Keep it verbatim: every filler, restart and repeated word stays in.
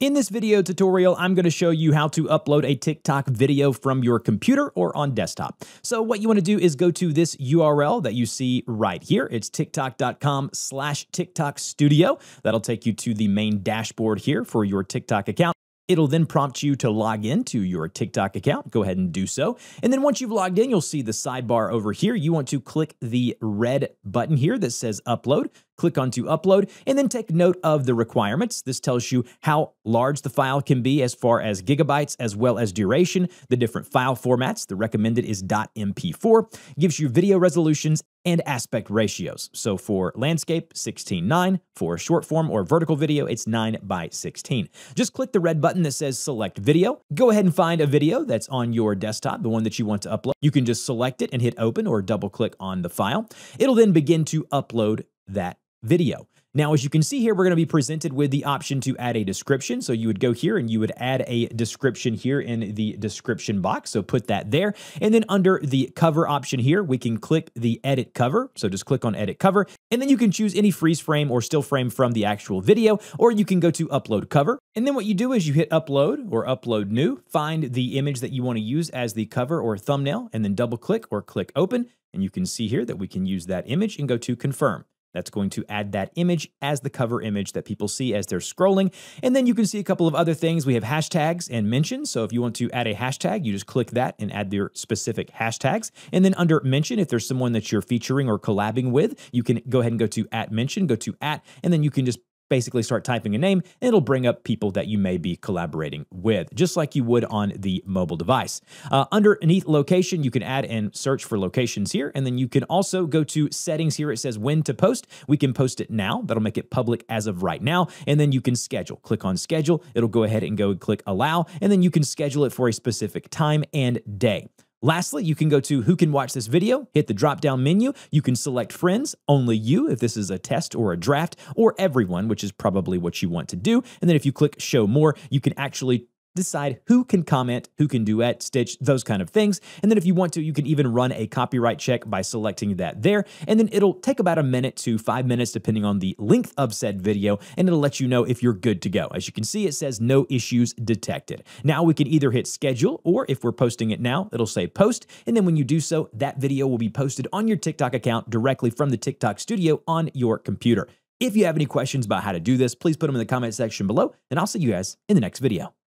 In this video tutorial, I'm going to show you how to upload a TikTok video from your computer or on desktop. So what you want to do is go to this U R L that you see right here. It's tiktok.com slash TikTok studio. That'll take you to the main dashboard here for your TikTok account. It'll then prompt you to log in to your TikTok account. Go ahead and do so. And then once you've logged in, you'll see the sidebar over here. You want to click the red button here that says upload. Click onto upload and then take note of the requirements. This tells you how large the file can be as far as gigabytes as well as duration, the different file formats. The recommended is .m p four. Gives you video resolutions and aspect ratios. So for landscape, sixteen nine. For short form or vertical video, it's nine by sixteen. Just click the red button that says select video. Go ahead and find a video that's on your desktop, the one that you want to upload. You can just select it and hit open or double click on the file. It'll then begin to upload that video. Now, as you can see here, we're going to be presented with the option to add a description. So you would go here and you would add a description here in the description box. So put that there. And then under the cover option here, we can click the edit cover. So just click on edit cover. And then you can choose any freeze frame or still frame from the actual video, or you can go to upload cover. And then what you do is you hit upload or upload new, find the image that you want to use as the cover or thumbnail, and then double click or click open. And you can see here that we can use that image and go to confirm. That's going to add that image as the cover image that people see as they're scrolling. And then you can see a couple of other things. We have hashtags and mentions. So if you want to add a hashtag, you just click that and add your specific hashtags. And then under mention, if there's someone that you're featuring or collabing with, you can go ahead and go to at mention, go to at, and then you can just basically start typing a name and it'll bring up people that you may be collaborating with, just like you would on the mobile device. Uh, underneath location, you can add and search for locations here. And then you can also go to settings here. It says when to post. We can post it now. That'll make it public as of right now. And then you can schedule. Click on schedule. It'll go ahead and go and click allow. And then you can schedule it for a specific time and day. Lastly, you can go to who can watch this video, hit the drop-down menu. You can select friends, only you if this is a test or a draft, or everyone, which is probably what you want to do. And then if you click show more, you can actually decide who can comment, who can duet, stitch, those kind of things. And then if you want to, you can even run a copyright check by selecting that there. And then it'll take about a minute to five minutes, depending on the length of said video. And it'll let you know if you're good to go. As you can see, it says no issues detected. Now we can either hit schedule, or if we're posting it now, it'll say post. And then when you do so, that video will be posted on your TikTok account directly from the TikTok studio on your computer. If you have any questions about how to do this, please put them in the comment section below, and I'll see you guys in the next video.